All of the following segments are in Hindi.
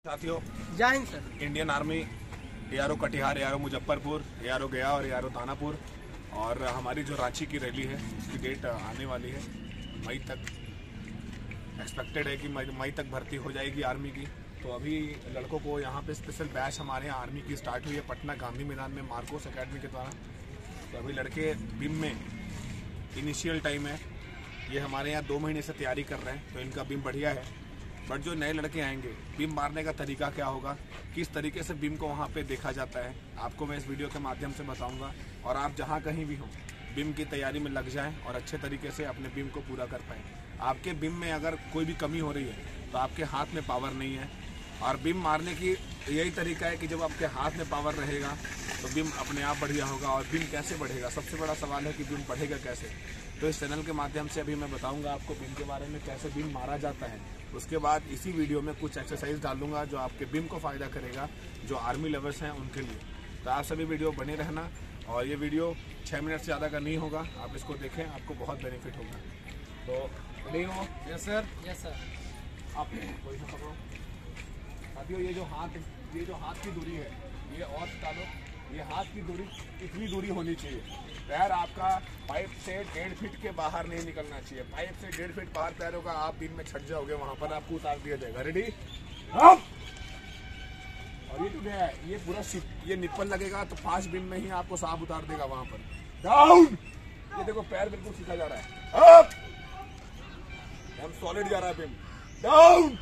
साथियों, जय हिंद sir. Indian army ARO Katihar, ARO Muzaffarpur, ARO Gaya और एआरओ दानापुर और हमारी जो रांची की रैली है उसकी डेट आने वाली है मई तक। एक्सपेक्टेड है कि मई तक भर्ती हो जाएगी आर्मी की। तो अभी लड़कों को यहाँ पे स्पेशल बैच हमारे यहाँ आर्मी की स्टार्ट हुई है पटना गांधी मैदान में मार्कोस एकेडमी के द्वारा। तो अभी लड़के बिम में इनिशियल टाइम है, ये हमारे यहाँ 2 महीने से तैयारी कर रहे हैं, तो इनका बिम बढ़िया है। बट जो नए लड़के आएंगे, बीम मारने का तरीका क्या होगा, किस तरीके से बीम को वहाँ पे देखा जाता है, आपको मैं इस वीडियो के माध्यम से बताऊंगा। और आप जहाँ कहीं भी हो बीम की तैयारी में लग जाएं और अच्छे तरीके से अपने बीम को पूरा कर पाएँ। आपके बीम में अगर कोई भी कमी हो रही है तो आपके हाथ में पावर नहीं है, और बीम मारने की यही तरीका है कि जब आपके हाथ में पावर रहेगा तो बीम अपने आप बढ़िया होगा। और बीम कैसे बढ़ेगा, सबसे बड़ा सवाल है कि बीम बढ़ेगा कैसे। तो इस चैनल के माध्यम से अभी मैं बताऊंगा आपको बीम के बारे में, कैसे बीम मारा जाता है। उसके बाद इसी वीडियो में कुछ एक्सरसाइज डालूंगा जो आपके बीम को फ़ायदा करेगा, जो आर्मी लवर्स हैं उनके लिए। तो आप सभी वीडियो बने रहना, और ये वीडियो 6 मिनट से ज़्यादा का नहीं होगा, आप इसको देखें, आपको बहुत बेनिफिट होगा। तो रेडी हो? Yes sir. Yes sir. आप पोजीशन पकड़ो। साथियों, ये जो हाथ की दूरी है, ये और डालो। ये हाथ की दूरी इतनी दूरी होनी चाहिए। पैर आपका पाइप से 1.5 फीट के बाहर नहीं निकलना चाहिए। पाइप से 1.5 फीट बाहर पैर होगा, आप बीम में छट जाओगे, वहां पर आपको उतार दिया जाएगा। रेडी? और ये जो है, ये पूरा ये निप्पल लगेगा तो 5 बीम में ही आपको सांप उतार देगा वहां पर। डाउन। ये देखो पैर बिल्कुल सीधा जा रहा है। अप। हम सॉलिड जा रहा है बीम। डाउन।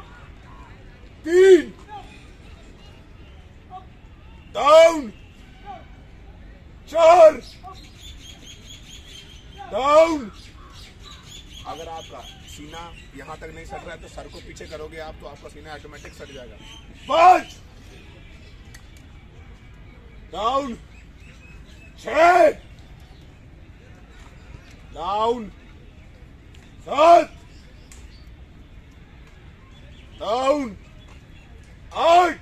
3 down, 4 down. अगर आपका सीना यहां तक नहीं सट रहा है तो सर को पीछे करोगे आप, तो आपका सीना ऑटोमेटिक सट जाएगा। 5 down, 6 down, 7 down, 8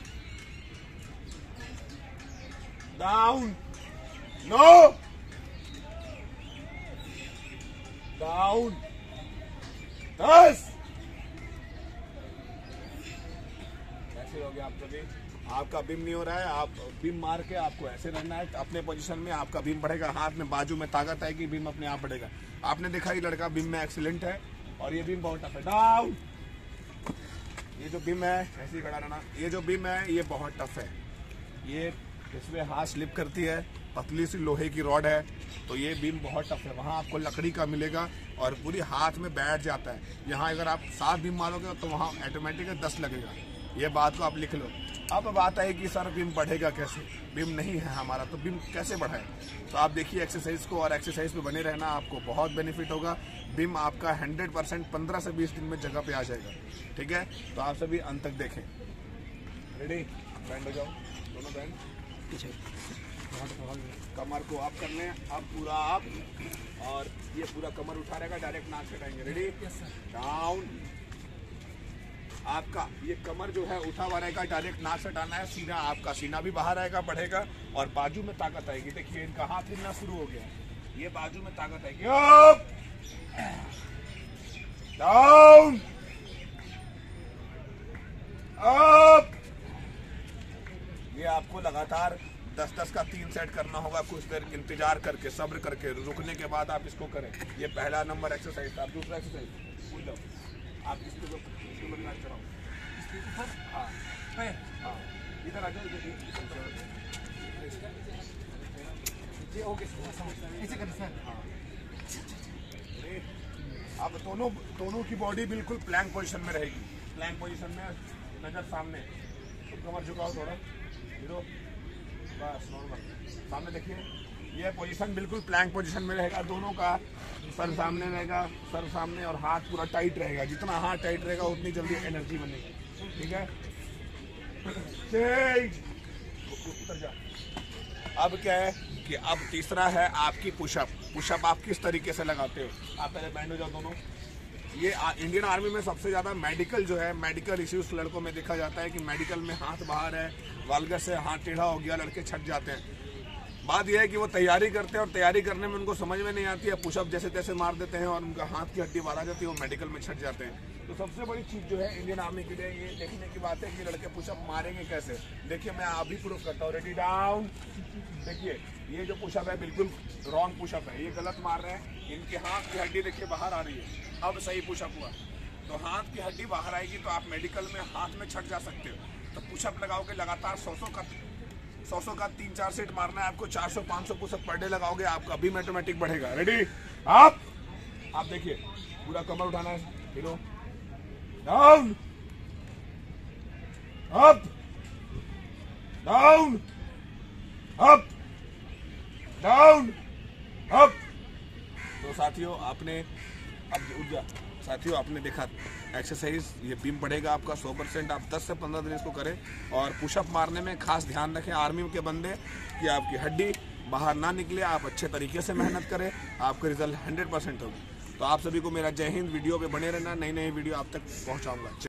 down, 9 down, 10। ऐसे हो गया आप सभी। आपका बीम नहीं हो रहा है, आप बीम मार के आपको ऐसे रहना है अपने पोजीशन में। आपका बीम बढ़ेगा, हाथ में बाजू में ताकत आएगी, बीम अपने आप बढ़ेगा। आपने देखा ये लड़का बीम में एक्सीलेंट है, और ये बीम बहुत टफ है। डाउन। ये जो बीम है, ऐसे ही खड़ा रहना। ये जो बीम है ये बहुत टफ है, ये इसमें हाथ स्लिप करती है, पतली सी लोहे की रॉड है, तो ये बीम बहुत टफ है। वहाँ आपको लकड़ी का मिलेगा और पूरी हाथ में बैठ जाता है। यहाँ अगर आप 7 बीम मारोगे तो वहाँ ऑटोमेटिक 10 लगेगा। ये बात को आप लिख लो। अब बात है कि सर बीम बढ़ेगा कैसे, बीम नहीं है हमारा तो बीम कैसे बढ़ाए। तो आप देखिए एक्सरसाइज को, और एक्सरसाइज पे बने रहना, आपको बहुत बेनिफिट होगा। बीम आपका 100% 15 से 20 दिन में जगह पे आ जाएगा। ठीक है, तो आप सभी अंत तक देखें। रेडी? बैंड हो जाओ, दोनों बैंड पीछे। कमर को अप कर लें, अब पूरा अप, और ये पूरा कमर उठा रहेगा, डायरेक्ट नाक से टाएंगे। रेडी? डाउन। आपका ये कमर जो है उठा हुआ रहेगा, डायरेक्ट नाक से टाना है। सीना, आपका सीना भी बाहर आएगा, बढ़ेगा, और बाजू में ताकत आएगी। देखिए इनका हाथ हिलना शुरू हो गया, ये बाजू में ताकत आएगी। Up, down, up. ये आपको लगातार 10-10 का 3 सेट करना होगा, कुछ देर इंतजार करके, सब्र करके, रुकने के बाद आप इसको करें। ये पहला नंबर एक्सरसाइज। आप दूसरा एक्सरसाइज आप इसको चढ़ाओ। हाँ, इधर आ जाओ, अब दोनों की बॉडी बिल्कुल प्लैंक पोजीशन में रहेगी। प्लैंक पोजीशन में नजर सामने, तो कमर झुकाओ थोड़ा, बस नॉर्मल सामने देखिए। ये पोजीशन बिल्कुल प्लैंक पोजीशन में रहेगा, दोनों का सर सामने रहेगा, सर सामने, और हाथ पूरा टाइट रहेगा। जितना हाथ टाइट रहेगा उतनी जल्दी एनर्जी बनेगी। ठीक है, उतर जा। अब क्या है कि अब तीसरा है आपकी पुशअप। पुशअप आप किस तरीके से लगाते हो, आप पहले बैंड हो जाओ दोनों। ये इंडियन आर्मी में सबसे ज़्यादा मेडिकल जो है, मेडिकल इश्यूज लड़कों में देखा जाता है कि मेडिकल में हाथ बाहर है, वालगर से हाथ टेढ़ा हो गया, लड़के छट जाते हैं। बात यह है कि वो तैयारी करते हैं और तैयारी करने में उनको समझ में नहीं आती है, पुशअप जैसे तैसे मार देते हैं और उनका हाथ की हड्डी बाहर आ जाती है, वो मेडिकल में छट जाते हैं। तो सबसे बड़ी चीज़ जो है इंडियन आर्मी के लिए ये देखने की बात है कि लड़के पुशअप मारेंगे कैसे। देखिए मैं अभी प्रूफ करता हूँ, रेडी डाउन। देखिए ये जो पुशअप है बिल्कुल रॉन्ग पुशअप है, ये गलत मार रहे हैं। इनके हाथ की हड्डी देखिए बाहर आ रही है, अब सही पुशअप हुआ। तो हाथ की हड्डी बाहर आएगी तो आप मेडिकल में हाथ में छट जा सकते हो। तो पुशअप लगाओगे लगातार 100 का 3-4 सेट मारना है आपको, 400-500 पुशअप पर डे लगाओगे, आपका अभी ऑटोमेटिक बढ़ेगा। रेडी आप देखिए पूरा कमर उठाना है, हिलो down up down up down up. तो साथियों आपने आपने देखा एक्सरसाइज, ये बीम बढ़ेगा आपका 100%। आप 10 से 15 दिन इसको करें और पुशअप मारने में खास ध्यान रखें आर्मी के बंदे कि आपकी हड्डी बाहर ना निकले, आप अच्छे तरीके से मेहनत करें, आपका रिजल्ट 100% होगी। तो आप सभी को मेरा जय हिंद। वीडियो पे बने रहना, नई नई वीडियो आप तक पहुंचाऊंगा।